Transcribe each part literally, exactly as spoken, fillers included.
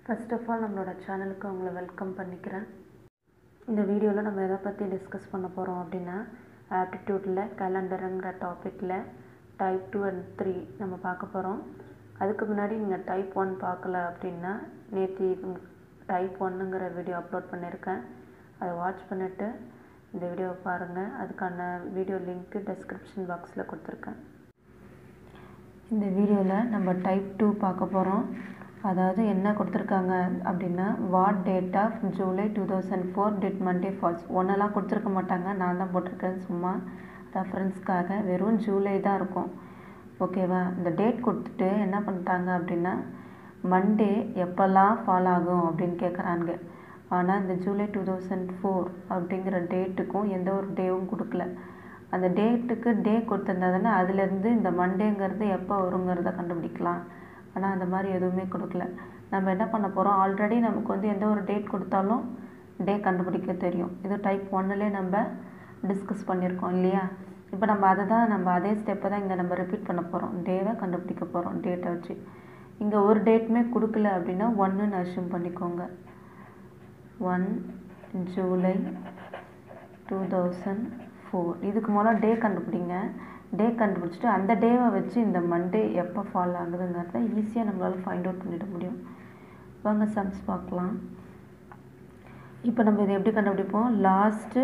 First of all நம்மளோட சேனலுக்கு உங்களை வெல்கம் பண்ணிக்கிறேன். இந்த வீடியோவில் நம்ம எதை பற்றி டிஸ்கஸ் பண்ண போகிறோம் அப்படின்னா ஆப்டிடியூட்டில் கேலண்டருங்கிற டாப்பிக்கில் டைப் டூ அண்ட் த்ரீ நம்ம பார்க்க போகிறோம். அதுக்கு முன்னாடி நீங்கள் டைப் ஒன் பார்க்கல அப்படின்னா நேற்று டைப் ஒன்னுங்கிற வீடியோ அப்லோட் பண்ணியிருக்கேன். அதை வாட்ச் பண்ணிவிட்டு இந்த வீடியோவை பாருங்கள். அதுக்கான வீடியோ லிங்க்கு டிஸ்கிரிப்ஷன் பாக்ஸில் கொடுத்துருக்கேன். இந்த வீடியோவில் நம்ம டைப் டூ பார்க்க போகிறோம். அதாவது என்ன கொடுத்துருக்காங்க அப்படின்னா what date of July two thousand four did Monday falls. ஒன்றெல்லாம் கொடுத்துருக்க மாட்டாங்க, நான் தான் போட்டிருக்கேன் சும்மா ரெஃபரன்ஸ்க்காக. வெறும் ஜூலை தான் இருக்கும், ஓகேவா. இந்த டேட் கொடுத்துட்டு என்ன பண்ணிட்டாங்க அப்படின்னா மண்டே எப்போல்லாம் ஃபால் ஆகும் அப்படின்னு கேட்குறாங்க. ஆனால் இந்த ஜூலை டூ தௌசண்ட் ஃபோர் அப்படிங்கிற டேட்டுக்கும் எந்த ஒரு டேவும் கொடுக்கல. அந்த டேட்டுக்கு டே கொடுத்துருந்தா தானே அதுலேருந்து இந்த மண்டேங்கிறது எப்போ வருங்கிறத கண்டுபிடிக்கலாம். ஆனால் அந்த மாதிரி எதுவுமே கொடுக்கல. நம்ம என்ன பண்ண போகிறோம், ஆல்ரெடி நமக்கு வந்து எந்த ஒரு டேட் கொடுத்தாலும் டே கண்டுபிடிக்க தெரியும். இது டைப் ஒன்னுலே நம்ம டிஸ்கஸ் பண்ணியிருக்கோம் இல்லையா. இப்போ நம்ம அதை தான் நம்ம அதே ஸ்டெப்பை தான் இங்கே நம்ம ரிப்பீட் பண்ண போகிறோம். டேவை கண்டுபிடிக்க போகிறோம் டேட்டை வச்சு. இங்கே ஒரு டேட்டுமே கொடுக்கல அப்படின்னா ஒன்றுன்னு அஷ்யூம் பண்ணிக்கோங்க. One July two thousand four. இதுக்கு முதல்ல டே கண்டுபிடிங்க. டே கண்டுபிடிச்சிட்டு அந்த டேவை வச்சு இந்த மண்டே எப்போ ஃபால் ஆகுதுங்கிறத ஈஸியாக நம்மளால் ஃபைண்ட் அவுட் பண்ணிட முடியும். வாங்க சம்ஸ் பார்க்கலாம். இப்போ நம்ம இதை எப்படி கண்டுபிடிப்போம், last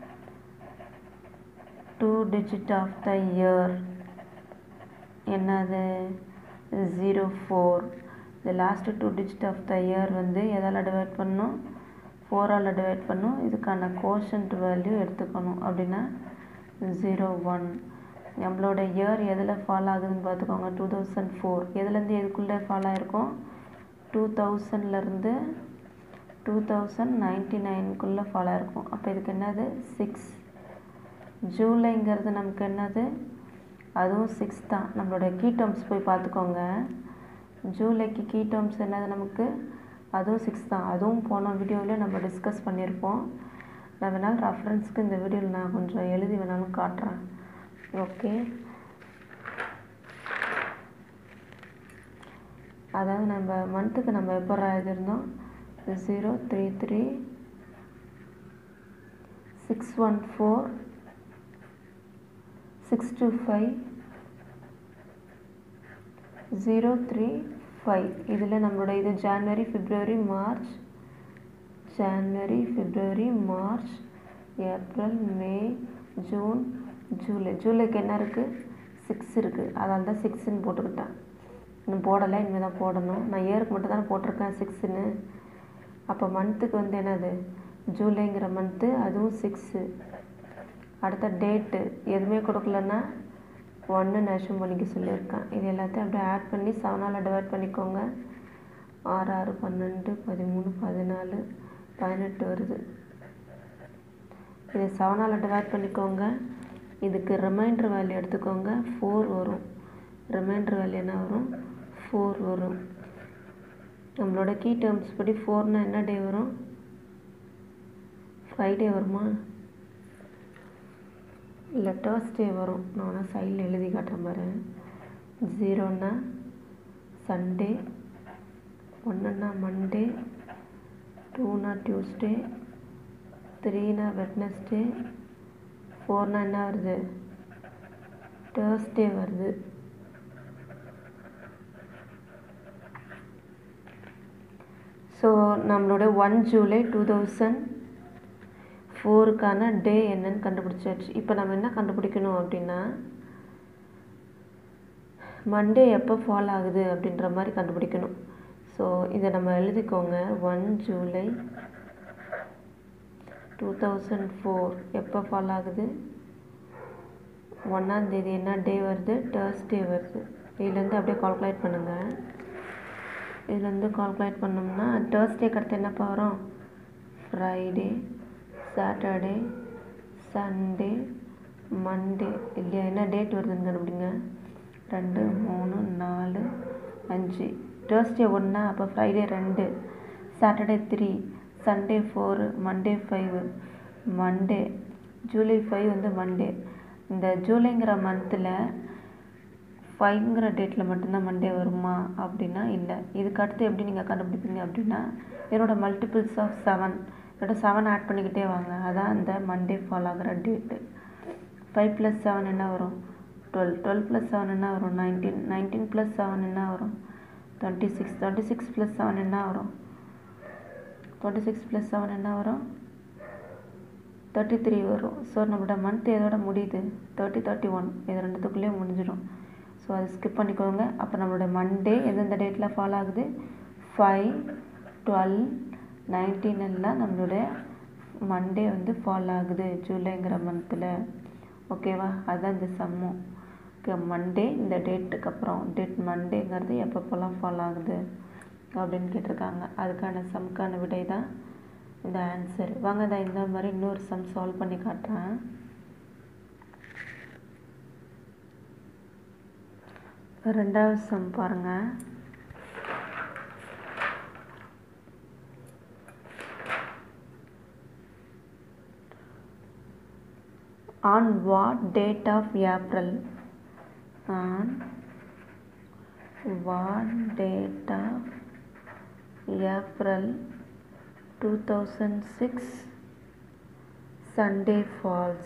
two digit of the year என்னது ஜீரோ ஃபோர். இந்த last two digit of the year வந்து எதால் டிவைட் பண்ணணும், ஃபோரால் டிவைட் பண்ணணும். இதுக்கான கோஷன்ட் வேல்யூ எடுத்துக்கணும் அப்படின்னா ஜீரோ ஒன். நம்மளோட இயர் எதில் ஃபால் ஆகுதுன்னு பார்த்துக்கோங்க, டூ தௌசண்ட் ஃபோர். எதுலேருந்து எதுக்குள்ளே ஃபால் ஆகிருக்கும், டூ தௌசண்ட்லேருந்து டூ தௌசண்ட் நைன்டி நைனுக்குள்ளே ஃபால் ஆகிருக்கும். அப்போ இதுக்கு என்னது சிக்ஸ். ஜூலைங்கிறது நமக்கு என்னது, அதுவும் சிக்ஸ் தான். நம்மளோட கீ டேர்ம்ஸ் போய் பார்த்துக்கோங்க. ஜூலைக்கு கீ டேர்ம்ஸ் என்னது நமக்கு, அதுவும் சிக்ஸ் தான். அதுவும் போன வீடியோவில் நம்ம டிஸ்கஸ் பண்ணியிருப்போம். நான் வேணாலும் ரெஃபரன்ஸ்க்கு இந்த வீடியோவில் நான் கொஞ்சம் எழுதி வேணாலும் காட்டுறேன். ஓகே, அதாவது நம்ம மந்த்துக்கு நம்ம எப்போ எழுதியிருந்தோம், zero three three six one four six two five zero three five. இதில் நம்மளோட இது January February March January February March April May June July. ஜூலைக்கு என்ன இருக்குது, சிக்ஸ் இருக்குது. அதனால தான் சிக்ஸுன்னு போட்டுக்கிட்டேன். இன்னும் போடலை, இனிமேல் தான் போடணும். நான் இயருக்கு மட்டும் தானே போட்டிருக்கேன் சிக்ஸுன்னு. அப்போ மந்த்துக்கு வந்து என்னது ஜூலைங்கிற மந்த்து, அதுவும் சிக்ஸு. அடுத்த டேட்டு எதுவுமே கொடுக்கலன்னா ஒன்றுன்னு அஷ்யூம் பண்ணிக்க சொல்லியிருக்கேன். இது எல்லாத்தையும் அப்படியே ஆட் பண்ணி செவனால் டிவைட் பண்ணிக்கோங்க. ஆறு ஆறு பன்னெண்டு பதிமூணு பதினாலு பதினெட்டு வருது. இதை செவனால் டிவைட் பண்ணிக்கோங்க. இதுக்கு ரிமைண்டர் வேல்யூ எடுத்துக்கோங்க, ஃபோர் வரும். ரிமைண்டர் வேல்யூ என்ன வரும், ஃபோர் வரும். நம்மளோட கீ டேர்ம்ஸ் படி ஃபோர்னால் என்ன டே வரும், ஃப்ரைடே வருமா, இல்லை தேர்ஸ்டே வரும். நான் வேணால் சைடில் எழுதி காட்டுறேன் பாரு. ஜீரோன்னா சண்டே, ஒன்றுன்னா மண்டே, டூனா டியூஸ்டே, த்ரீனா வெட்னஸ்டே, ஃபோர்னா என்ன வருது, தேர்ஸ்டே வருது. ஸோ நம்மளோட ஒன் ஜூலை டூ தௌசண்ட் ஃபோருக்கான டே என்னன்னு கண்டுபிடிச்சாச்சு. இப்போ நம்ம என்ன கண்டுபிடிக்கணும் அப்படின்னா மண்டே எப்போ ஃபால் ஆகுது அப்படின்ற மாதிரி கண்டுபிடிக்கணும். ஸோ இதை நம்ம எழுதிக்கோங்க. One July two thousand four எப்போ ஃபால் ஆகுது, ஒன்றாந்தேதி என்ன டே வருது, தேர்ஸ்டே வருது. இதுலேருந்து அப்படியே கால்குலேட் பண்ணுங்கள். இதுலேருந்து கால்குலேட் பண்ணோம்னா தேர்ஸ்டேக்கு அடுத்து என்னப்பா வரும், ஃப்ரைடே, சாட்டர்டே, சண்டே, மண்டே இல்லையா. என்ன டேட் வருதுன்னு கண்டுபிடிங்க. ரெண்டு மூணு நாலு அஞ்சு. தேர்ஸ்டே ஒன்றா, அப்போ ஃப்ரைடே ரெண்டு, Saturday three, Sunday four, Monday five. Monday July five வந்து மண்டே. இந்த ஜூலைங்கிற மந்தில் ஃபைவ்ங்கிற டேட்டில் மட்டும்தான் மண்டே வருமா அப்படின்னா இல்லை. இதுக்கு அடுத்து எப்படி நீங்கள் கண்டுபிடிப்பீங்க அப்படின்னா என்னோட மல்டிபிள்ஸ் ஆஃப் செவன், இதோட செவன் ஆட் பண்ணிக்கிட்டே வாங்க. அதான் இந்த மண்டே ஃபால் ஆகிற டேட்டு. ஃபைவ் ப்ளஸ் செவன் என்ன வரும்? டுவெல். டுவெல் ப்ளஸ் செவன் என்ன வரும்? நைன்டீன். நைன்டீன் ப்ளஸ் செவன் என்ன வரும்? Twenty six. Twenty six plus seven என்ன வரும்? டுவெண்ட்டி சிக்ஸ் ப்ளஸ் செவன் என்ன வரும்? தேர்ட்டி த்ரீ வரும். ஸோ நம்மளோட மந்த் எதோட முடியுது? தேர்ட்டி தேர்ட்டி ஒன் இது ரெண்டுத்துக்குள்ளேயே முடிஞ்சிடும். ஸோ அதை ஸ்கிப் பண்ணிக்கோங்க. அப்போ நம்மளோட மண்டே எந்தெந்த டேட்டில் ஃபால் ஆகுது? ஃபைவ், டுவெல், நைன்டீன் எல்லாம் நம்மளுடைய மண்டே வந்து ஃபால் ஆகுது ஜூலைங்கிற மந்தில். ஓகேவா? அதுதான் இந்த சம்மும். ஓகே, மண்டே இந்த டேட்டுக்கு அப்புறம் டேட் மண்டேங்கிறது எப்பப்போலாம் ஃபால் ஆகுது அப்படின்னு கேட்டிருக்காங்க. அதுக்கான சம்க்கான விடை தான் இந்த ஆன்சர். வாங்க தான் இந்த மாதிரி இன்னொரு சம் சால்வ் பண்ணி காட்டுறேன். ரெண்டாவது சம் பாருங்கள். On what date of April? On what date of April two thousand six Sunday falls?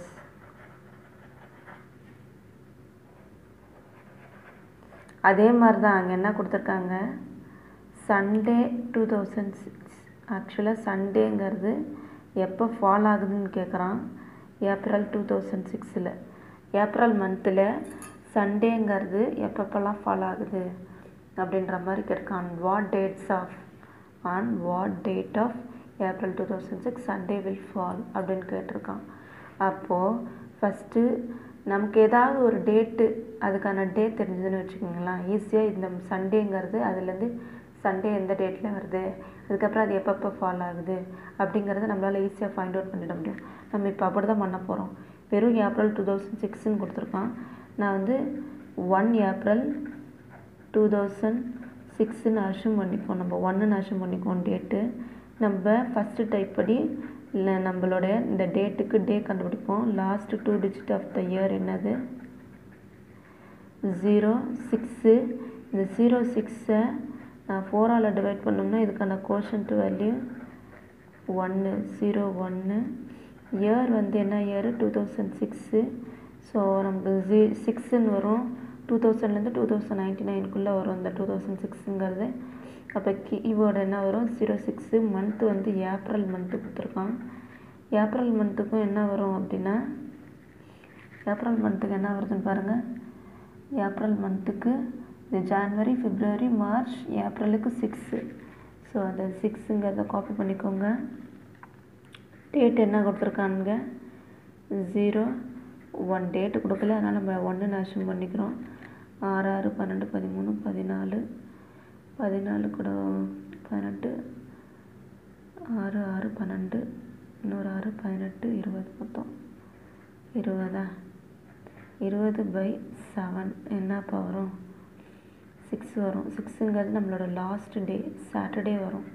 அதே மாதிரி தான் அங்கே என்ன கொடுத்துருக்காங்க? Sunday two thousand six. ஆக்சுவலாக சண்டேங்கிறது எப்போ ஃபால் ஆகுதுன்னு கேட்குறான். ஏப்ரல் டூ தௌசண்ட் சிக்ஸில் ஏப்ரல் மந்தில் சண்டேங்கிறது எப்பப்பெல்லாம் ஃபால் ஆகுது அப்படின்ற மாதிரி கேட்குறான். What dates of on what date of April two thousand six Sunday will fall அப்படின்னு கேட்டிருக்கான். அப்போது ஃபஸ்ட்டு நமக்கு ஏதாவது ஒரு டேட்டு அதுக்கான டேட் தெரிஞ்சதுன்னு வச்சுக்கோங்களேன். ஈஸியாக இந்த சண்டேங்கிறது அதுலேருந்து சண்டே எந்த டேட்டில் வருது, அதுக்கப்புறம் அது எப்பப்போ ஃபால் ஆகுது அப்படிங்கிறத நம்மளால் ஈஸியாக ஃபைண்ட் அவுட் பண்ணிட முடியும். நம்ம இப்போ அப்படி தான் பண்ண போகிறோம். வெறும் ஏப்ரல் டூ தௌசண்ட் சிக்ஸ்ன்னு கொடுத்துருக்கான். நான் வந்து ஒன் ஏப்ரல் டூ தௌசண்ட் சிக்ஸ்ன்னு அஷ்யூம் பண்ணிக்குவோம். நம்ம ஒன்றுன்னு அஷ்யூம் பண்ணிக்குவோம் டேட்டு. நம்ம ஃபஸ்ட்டு டைப் படி இல்லை நம்மளுடைய இந்த டேட்டுக்கு டே கண்டுபிடிப்போம். Last two digit of the year என்னது? Zero six. இந்த ஜீரோ சிக்ஸை நான் ஃபோரால் டிவைட் பண்ணோம்னா இதுக்கான கோஷன்ட் வேல்யூ ஒன்று. ஜீரோ ஒன்று. இயர் வந்து என்ன year? Two thousand six. So நமக்கு ஜீ சிக்ஸுன்னு வரும். டூ தௌசண்ட்லேருந்து டூ தௌசண்ட் நைன்டி நைனுக்குள்ளே வரும் இந்த டூ தௌசண்ட் சிக்ஸுங்கிறது. அப்போ கீவேர்டு என்ன வரும்? Zero six. மந்த்து வந்து ஏப்ரல் மந்த்து கொடுத்துருக்கான். ஏப்ரல் மந்த்துக்கும் என்ன வரும் அப்படின்னா ஏப்ரல் மந்த்துக்கு என்ன வருதுன்னு பாருங்கள். ஏப்ரல் மந்த்துக்கு இது ஜான்வரி, பிப்ரவரி, மார்ச், ஏப்ரலுக்கு சிக்ஸு. ஸோ அந்த சிக்ஸுங்கிறத காப்பி பண்ணிக்கோங்க. டேட் என்ன கொடுத்துருக்கானுங்க? Zero one. டேட்டு கொடுக்கல, அதனால் நம்ம ஒன்றுன்னு அஷ்யூம் பண்ணிக்கிறோம். ஆறு ஆறு பன்னெண்டு பதிமூணு பதினாலு பதினாலு கூட பதினெட்டு, ஆறு ஆறு பன்னெண்டு, இன்னொரு ஆறு பதினெட்டு, இருபது. மொத்தம் இருபதா? இருபது பை செவன் என்னப்பா வரும்? சிக்ஸ் வரும். சிக்ஸுங்கிறது நம்மளோட லாஸ்ட் டே சாட்டர்டே வரும்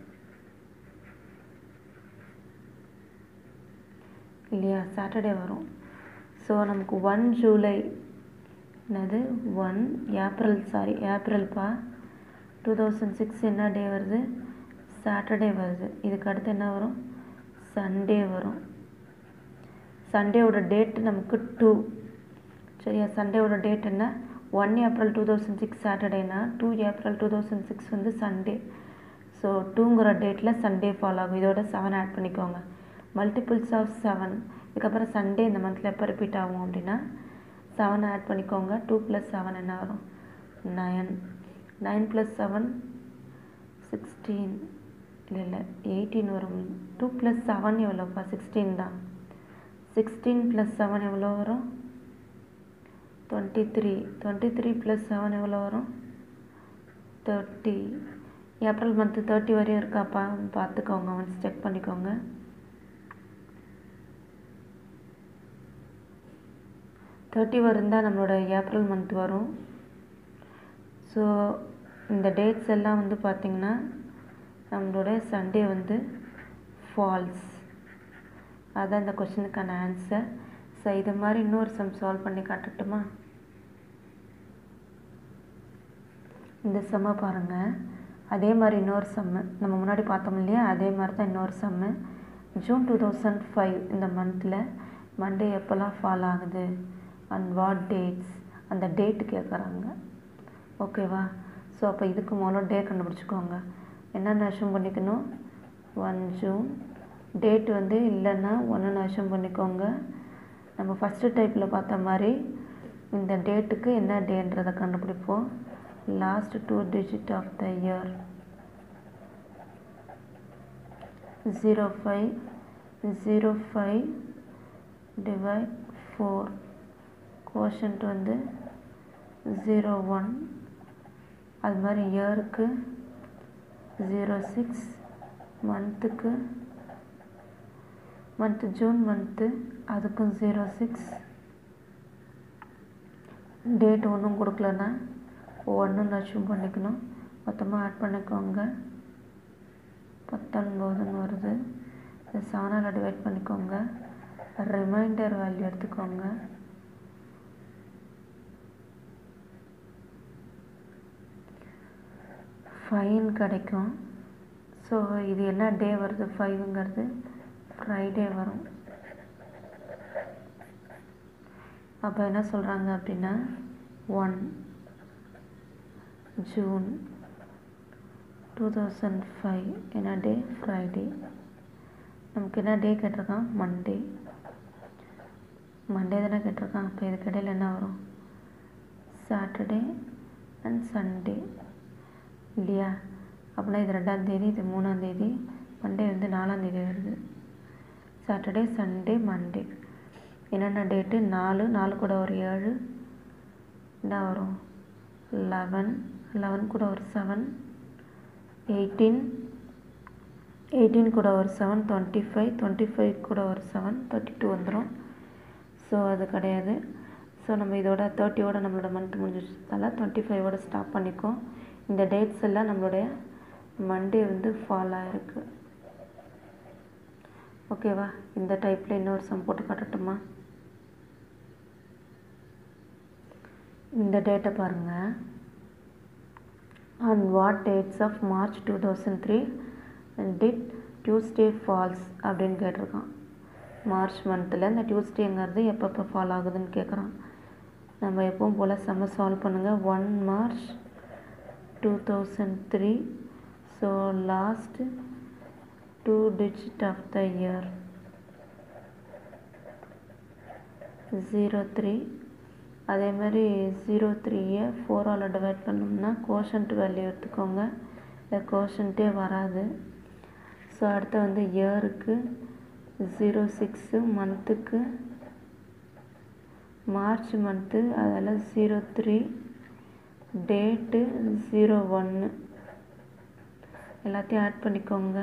இல்லையா? சாட்டர்டே வரும். ஸோ நமக்கு ஒன் ஜூலை என்னது? ஒன் ஏப்ரல் சாரி ஏப்ரல்ப்பா டூ தௌசண்ட் சிக்ஸ் என்ன டே வருது? சாட்டர்டே வருது. இதுக்கு அடுத்து என்ன வரும்? சண்டே வரும். சண்டேவோட டேட்டு நமக்கு டூ. சரியா? சண்டேவோட டேட் என்ன? One April two thousand six சாட்டர்டேனா two April two thousand six வந்து சண்டே. ஸோ டூங்கிற டேட்டில் சண்டே ஃபால் ஆகும். இதோட செவன் ஆட் பண்ணிக்கோங்க. Multiples of seven. இதுக்கப்புறம் சண்டே இந்த மந்தில் எப்போ ரிப்பீட் ஆகும் அப்படின்னா செவன் ஆட் பண்ணிக்கோங்க. டூ ப்ளஸ் செவன் என்ன வரும்? Nine. Nine plus seven sixteen. இல்லை இல்லை எயிட்டீன் வரும். டூ ப்ளஸ் செவன் எவ்வளோப்பா? சிக்ஸ்டீன் தான். சிக்ஸ்டீன் ப்ளஸ் செவன் எவ்வளோ வரும்? Twenty three. Twenty three plus seven எவ்வளோ வரும்? தேர்ட்டி. ஏப்ரல் மந்த்து தேர்ட்டி வரையும் இருக்காப்பா பார்த்துக்கோங்க, ஒன்ஸ் செக் பண்ணிக்கோங்க. தேர்ட்டி வருந்தால் நம்மளோட ஏப்ரல் மந்த் வரும். ஸோ இந்த டேட்ஸ் எல்லாம் வந்து பார்த்திங்கன்னா நம்மளோட சண்டே வந்து ஃபால்ஸ். அதுதான் இந்த கொஷனுக்கான ஆன்சர். ஸோ இது மாதிரி இன்னொரு சம் சால்வ் பண்ணி காட்டட்டுமா? இந்த செம்மை பாருங்கள். அதே மாதிரி இன்னொரு செம்மு நம்ம முன்னாடி பார்த்தோம் இல்லையா, அதே மாதிரி தான் இன்னொரு sum. June two thousand five இந்த மந்தில் மண்டே எப்போல்லாம் ஃபால் ஆகுது அண்ட் வாட் டேட்ஸ், அந்த டேட்டு கேட்குறாங்க. ஓகேவா? ஸோ அப்போ இதுக்கு முதல்ல டே கண்டுபிடிச்சிக்கோங்க. என்னென்ன அஷ்யூம் பண்ணிக்கணும்? One June. டேட் வந்து இல்லைன்னா ஒன்றுன்னு அஷ்யூம் பண்ணிக்கோங்க. நம்ம ஃபஸ்ட்டு டைப்பில் பார்த்த மாதிரி இந்த டேட்டுக்கு என்ன டேன்றதை கண்டுபிடிப்போம். Last two digit of the year zero five zero five divide four, quotient வந்து ஜீரோ ஒன். அது மாதிரி இயருக்கு ஜீரோ சிக்ஸ், மந்த்துக்கு மந்த்து ஜூன் மந்த்து அதுக்கும் ஜீரோ சிக்ஸ். டேட் ஒன்றும் கொடுக்கலன்னா ஒன்றுன்னு அச்சீவ் பண்ணிக்கணும். மொத்தமாக ஆட் பண்ணிக்கோங்க. பத்தொன்பதுன்னு வருது. இதை செவனால் டிவைட் பண்ணிக்கோங்க. ரிமைண்டர் வேல்யூ எடுத்துக்கோங்க. ஃபைன் கிடைக்கும். ஸோ இது என்ன டே வருது? ஃபைவுங்கிறது ஃப்ரைடே வரும். அப்போ என்ன சொல்கிறாங்க அப்படின்னா one June two thousand five என்ன டே? ஃப்ரைடே. நமக்கு என்ன டே கேட்டிருக்கான்? மண்டே. மண்டே தானே கேட்டிருக்கான். அப்போ இதுக்கு இடையில் என்ன வரும்? சாட்டர்டே அண்ட் சண்டே இல்லையா? அப்படின்னா இது ரெண்டாந்தேதி, இது மூணாந்தேதி, மண்டே வந்து நாலாந்தேதி வருது. சாட்டர்டே சண்டே மண்டே என்னென்ன டேட்டு? நாலு, நாலு கூட ஒரு ஏழு என்ன வரும்? லெவன், லெவன் கூட ஒரு செவன், எயிட்டீன், எயிட்டீன் கூட ஒரு seven twenty five, twenty five கூட ஒரு செவன் தேர்ட்டி டூ வந்துடும். ஸோ அது கிடையாது. ஸோ நம்ம இதோட தேர்ட்டியோட நம்மளோட மந்த் முடிஞ்சிச்சதால டுவெண்ட்டி ஃபைவோட ஸ்டாப் பண்ணிக்கோம். இந்த டேட்ஸ் எல்லாம் நம்மளுடைய மண்டே வந்து ஃபால் ஆகிருக்கு. ஓகேவா? இந்த டைப்பில் இன்னொரு சம் போட்டு காட்டட்டுமா? இந்த டேட்டை பாருங்கள். On what dates of March two thousand three did Tuesday falls அப்படின்னு கேட்டிருக்கான். மார்ச் மந்தில் இந்த டியூஸ்டேங்கிறது எப்பப்போ ஃபால் ஆகுதுன்னு கேட்குறான். நம்ம எப்பவும் போல் செம்ம சால்வ் பண்ணுங்கள். One March two thousand three. So last two digit of the year zero three. அதே மாதிரி ஜீரோ த்ரீயை ஃபோரால் டிவைட் பண்ணோம்னா கோஷன்ட் வேல்யூ எடுத்துக்கோங்க. இல்லை கோஷன்ட்டே வராது. ஸோ அடுத்து வந்து இயருக்கு ஜீரோ சிக்ஸு, மந்த்துக்கு மார்ச் மந்த்து அதில் ஜீரோ த்ரீ, டேட்டு ஜீரோ ஒன்று எல்லாத்தையும் ஆட் பண்ணிக்கோங்க.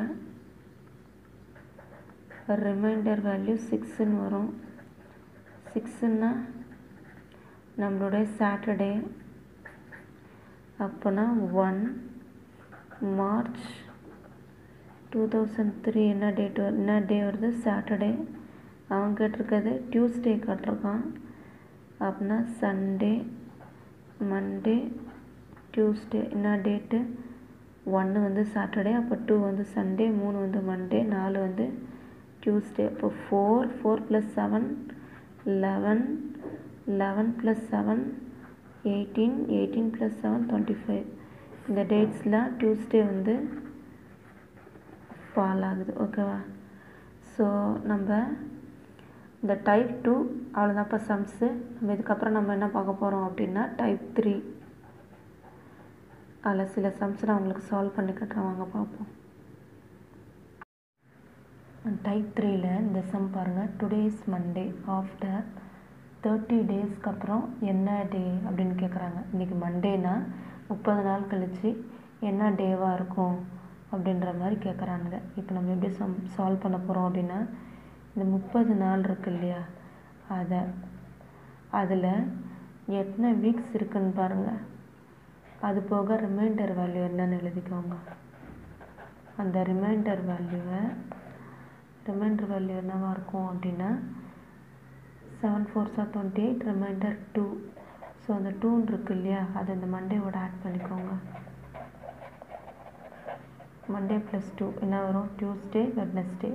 ரிமைண்டர் வேல்யூ சிக்ஸுன்னு வரும். சிக்ஸுன்னா நம்மளுடைய சாட்டர்டே. அப்போனா one March two thousand three என்ன டேட் என்ன டே வருது? சாட்டர்டே. அவன் கேட்டிருக்கிறது டியூஸ்டே கேட்டிருக்கான். அப்படின்னா சண்டே, மண்டே, டியூஸ்டே என்ன டேட்டு? ஒன்று வந்து சாட்டர்டே, அப்போ டூ வந்து சண்டே, மூணு வந்து மண்டே, நாலு வந்து டியூஸ்டே. அப்போ four, four plus seven eleven, eleven plus seven eighteen, eighteen plus seven twenty five. இந்த டேட்ஸ்லாம் டியூஸ்டே வந்து ஃபால் ஆகுது. ஓகேவா? ஸோ நம்ம இந்த டைப் டூ அவ்வளோதான் இப்போ சம்ஸு. நம்ம இதுக்கப்புறம் நம்ம என்ன பார்க்க போகிறோம் அப்படின்னா டைப் த்ரீ. அதில் சில சம்ஸ் நான் உங்களுக்கு சால்வ் பண்ணி கட்டுறேன். வாங்க பார்ப்போம். டைப் த்ரீயில் இந்த சம் பாருங்கள். Today is Monday. After thirty டேஸ்க்கு அப்புறம் என்ன டே அப்படின்னு கேட்குறாங்க. இன்றைக்கி மண்டேனா முப்பது நாள் கழித்து என்ன டேவாக இருக்கும் அப்படின்ற மாதிரி கேட்குறானுங்க. இப்போ நம்ம எப்படி சம் சால்வ் பண்ண போகிறோம் அப்படின்னா இந்த முப்பது நாள் இருக்கு இல்லையா, அதை அதில் எத்தனை வீக்ஸ் இருக்குன்னு பாருங்கள். அது போக ரிமைண்டர் வேல்யூ என்னன்னு எழுதிக்கோங்க. அந்த ரிமைண்டர் வேல்யூவை ரிமைண்டர் வேல்யூ என்னவாக இருக்கும் அப்படின்னா செவன் ஃபோர்ஸா twenty eight, remainder two. So so அந்த டூன்னு இருக்கு இல்லையா, அதை இந்த மண்டேவோட ஆட் பண்ணிக்கோங்க. மண்டே ப்ளஸ் டூ என்ன வரும்? Tuesday, Wednesday.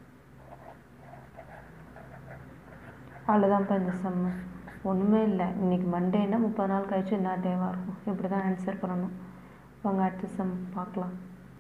அவ்வளோதான்ப்பா இந்த சம்மு. ஒன்றுமே இல்லை. இன்றைக்கி மண்டேன்னா முப்பது நாள் கழிச்சு என்ன டேவாக இருக்கும்? இப்படி தான் ஆன்சர் பண்ணணும். வாங்க அடுத்த சம் பார்க்கலாம்.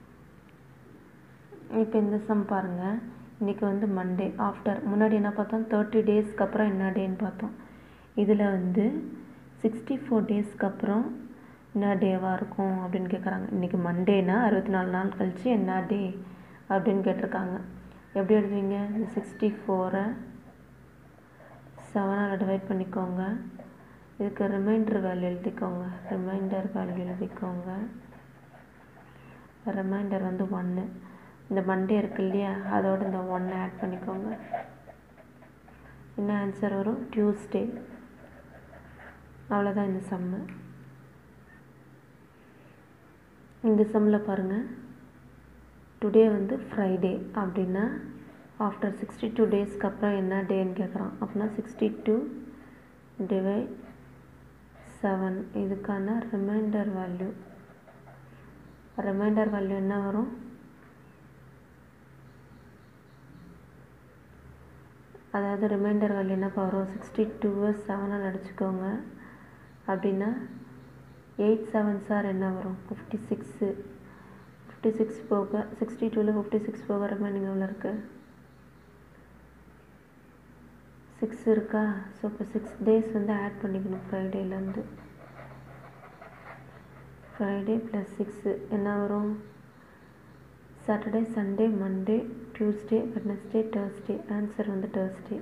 இப்போ இந்த சம் பாருங்கள். இன்றைக்கி வந்து மண்டே. ஆஃப்டர் முன்னாடி என்ன பார்த்தோம்? தேர்ட்டி டேஸ்க்கு அப்புறம் என்ன டேன்னு பார்த்தோம். இதில் வந்து சிக்ஸ்டி ஃபோர் டேஸ்க்கு அப்புறம் என்ன டேவாக இருக்கும் அப்படின்னு கேட்குறாங்க. இன்றைக்கி மண்டேனா அறுபத்தி நாலு நாள் கழிச்சு என்ன டே அப்படின்னு கேட்டிருக்காங்க. எப்படி எழுதுவீங்க? இந்த சிக்ஸ்டி ஃபோரை செவனால் டிவைட் பண்ணிக்கோங்க. இதுக்கு ரிமைண்டர் வேல்யூ எழுதிக்கோங்க. ரிமைண்டர் வேல்யூ எழுதிக்கோங்க. ரிமைண்டர் வந்து ஒன்று. இந்த மண்டே இருக்கு இல்லையா, அதோடு இந்த ஒன்னை ஆட் பண்ணிக்கோங்க. என்ன ஆன்சர் வரும்? டியூஸ்டே. அவ்வளோதான் இந்த சம்மு. இந்த சம்மில் பாருங்கள், டுடே வந்து ஃப்ரைடே அப்படின்னா ஆஃப்டர் சிக்ஸ்டி டூ டேஸ்க்கு அப்புறம் என்ன டேன்னு கேட்குறான். அப்படின்னா சிக்ஸ்டி டூ டிவைட் செவன். இதுக்கான ரிமைண்டர் வேல்யூ ரிமைண்டர் வேல்யூ என்ன வரும்? அதாவது ரிமைண்டர் வேல்யூ என்ன வரும்? சிக்ஸ்டி டூவை செவனால் அடிச்சுக்கோங்க. அப்படின்னா எயிட் செவன் சார் என்ன வரும்? Fifty six. ஃபிஃப்டி சிக்ஸ் போக சிக்ஸ்டி டூவில் ஃபிஃப்டி சிக்ஸ் போக ரிமைனிங் எவ்வளோ இருக்குது? சிக்ஸ் இருக்கா? ஸோ இப்போ சிக்ஸ் டேஸ் வந்து ஆட் பண்ணிக்கணும் ஃப்ரைடேலேருந்து. ஃப்ரைடே ப்ளஸ் சிக்ஸு என்ன வரும்? Saturday, Sunday, Monday, Tuesday, Wednesday, Thursday. Answer வந்து தேர்ஸ்டே.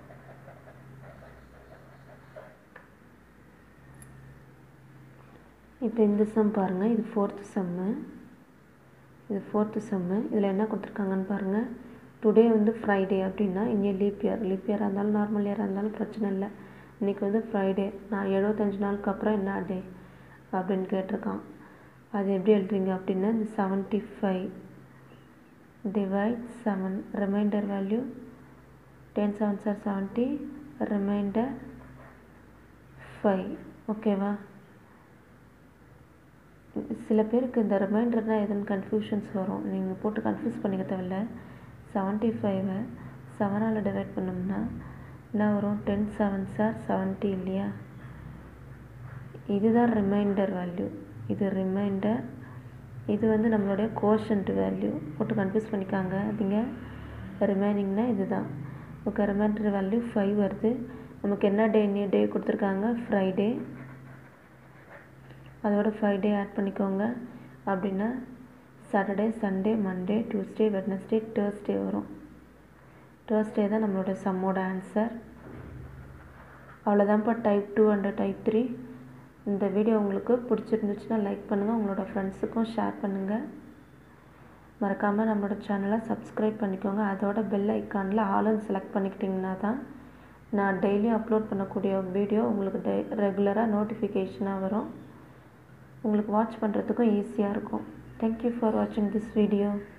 இப்போ இந்த சம் பாருங்கள். இது ஃபோர்த்து சம்மு. இது ஃபோர்த்து சம்மு. இதில் என்ன கொடுத்துருக்காங்கன்னு பாருங்கள். டுடே வந்து ஃப்ரைடே அப்படின்னா இங்கே லீப் இயர். லீப் இயராக இருந்தாலும் நார்மல் இயராக இருந்தாலும் பிரச்சனை இல்லை. இன்றைக்கி வந்து ஃப்ரைடே. நான் எழுபத்தஞ்சு நாளுக்கு அப்புறம் என்ன டே அப்படின்னு கேட்டிருக்கான். அது எப்படி எழுதுறீங்க அப்படின்னா இந்த seventy five divide seven. Remainder value ten seven சார் செவன்ட்டி. Remainder five. ஓகேவா? சில பேருக்கு இந்த ரிமைண்டர்னால் எதுன்னு கன்ஃபியூஷன்ஸ் வரும். நீங்கள் போட்டு கன்ஃபியூஸ் பண்ணிக்க தேவையில்ல. செவன்ட்டி ஃபைவை செவனால் டிவைட் பண்ணோம்னா என்ன வரும்? டென் செவன் சார் செவன்ட்டி இல்லையா? இதுதான் ரிமைண்டர் வேல்யூ. இது ரிமைண்டர். இது வந்து நம்மளுடைய கோஷன்ட் வேல்யூ. போட்டு கன்ஃபியூஸ் பண்ணிக்காங்க அப்படிங்க. ரிமைனிங்னா இது தான். ஓகே, ரிமைண்டர் வேல்யூ ஃபைவ் வருது. நமக்கு என்ன டே இன்னி டே கொடுத்துருக்காங்க? ஃப்ரைடே. அதோட ஃபைவ் டே ஆட் பண்ணிக்கோங்க. அப்படின்னா Saturday, Sunday, Monday, Tuesday, Wednesday, Thursday வரும். தேர்ஸ்டே தான் நம்மளோட சம்மோட ஆன்சர். அவ்வளோதான்ப்பா type two and type three. இந்த வீடியோ உங்களுக்கு பிடிச்சிருந்துச்சுன்னா லைக் பண்ணுங்கள். உங்களோட ஃப்ரெண்ட்ஸுக்கும் ஷேர் பண்ணுங்கள். மறக்காமல் நம்மளோட சேனலை சப்ஸ்கிரைப் பண்ணிக்கோங்க. அதோட பெல் ஐக்கானில் ஆல்னு செலக்ட் பண்ணிக்கிட்டிங்கன்னா தான் நான் டெய்லியும் அப்லோட் பண்ணக்கூடிய வீடியோ உங்களுக்கு டெ ரெகுலராக நோட்டிஃபிகேஷனாக வரும். உங்களுக்கு வாட்ச் பண்ணுறதுக்கும் ஈஸியாக இருக்கும். Thank you for watching this video.